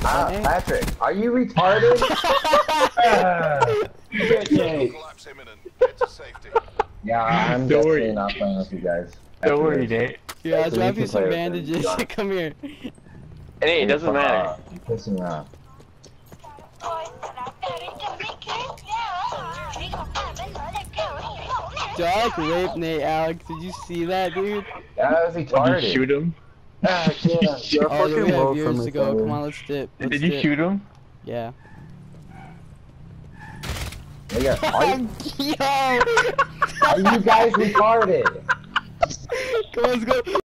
Patrick, are you retarded? Collapse imminent. Get to safety. Yeah, I'm definitely not playing with you guys. Don't worry, Nate. Yeah, I'll So drop you you can some play with bandages. them. Come here. Hey, it doesn't matter. Pissing me off. Dog raped Nate, Alex. Did you see that, dude? That was retarded. Did you shoot him? Ah, get him. You're Oh, yeah, we fucking have woke years from to go. Come on, let's dip. Let's Did you dip. shoot him? Yeah. Nigga, Yo! are you guys retarded? Come on, let's go.